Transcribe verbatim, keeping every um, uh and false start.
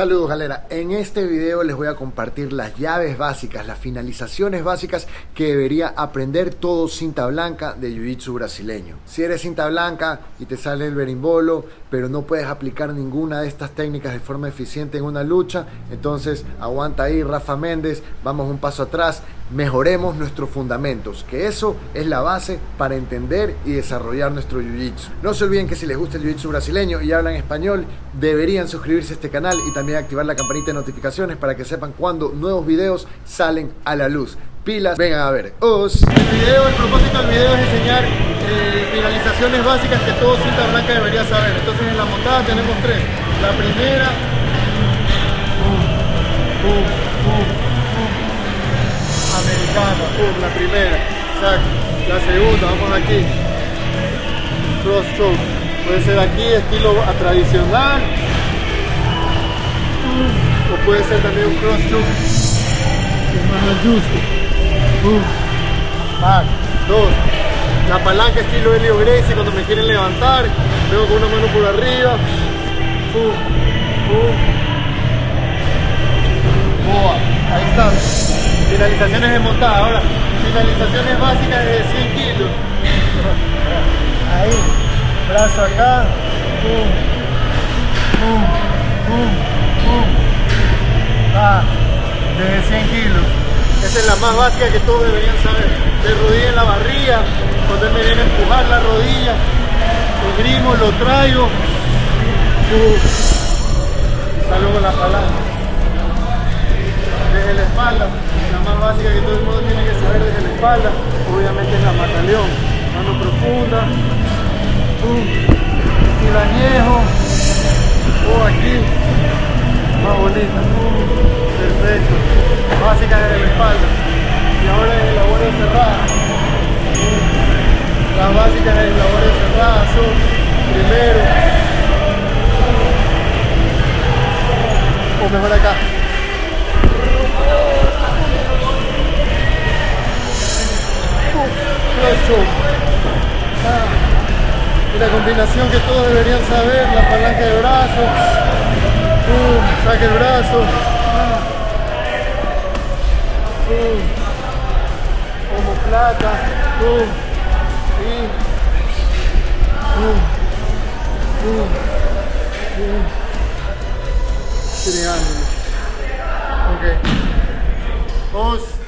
Saludos galera, en este video les voy a compartir las llaves básicas, las finalizaciones básicas que debería aprender todo cinta blanca de Jiu-Jitsu brasileño. Si eres cinta blanca y te sale el berimbolo, pero no puedes aplicar ninguna de estas técnicas de forma eficiente en una lucha, entonces aguanta ahí Rafa Méndez, vamos un paso atrás, mejoremos nuestros fundamentos, que eso es la base para entender y desarrollar nuestro Jiu-Jitsu. No se olviden que si les gusta el Jiu-Jitsu brasileño y hablan español, deberían suscribirse a este canal y también activar la campanita de notificaciones para que sepan cuando nuevos videos salen a la luz. Pilas, vengan a ver. Os. El video, el propósito del video es enseñar eh, finalizaciones básicas que todo cinta blanca debería saber. Entonces en la montada tenemos tres. La primera, uh, uh, uh, uh, americana, uh, la primera, exacto. La segunda, vamos aquí, cross choke. Puede ser aquí estilo tradicional, uh, o puede ser también un cross choke más justo. Uh, back. Dos. La palanca estilo Helio Gracie cuando me quieren levantar. Vengo con una mano por arriba. Uh, uh. Boa. Ahí está. Finalizaciones de montada. Ahora, finalizaciones básicas de cien kilos. Ahí. Brazo acá. Uh, uh, uh, uh. Ah, desde cien kilos. Esa es la más básica que todos deberían saber. De rodilla en la barriga, cuando él me viene a empujar la rodilla, el grimo lo traigo, uh, salgo con la palanca. Desde la espalda, la más básica que todo el mundo tiene que saber desde la espalda, obviamente es la mataleón. Mano profunda, uh, y la añejo, o uh, aquí, más bonita, uh, perfecto. Básica desde la espalda. Y ahora es la guardia cerrada. Las básicas de la guardia cerrada son primero, o mejor acá. Ah, y la combinación que todos deberían saber, la palanca de brazo, uh, saque el brazo. Uh, omoplata, uh, y uh, uh, uh, triángulo. Ok. Os.